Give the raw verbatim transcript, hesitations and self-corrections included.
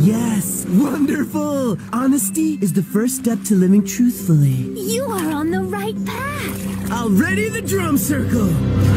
Yes, wonderful! Honesty is the first step to living truthfully. You are on the right path. I'll ready the drum circle!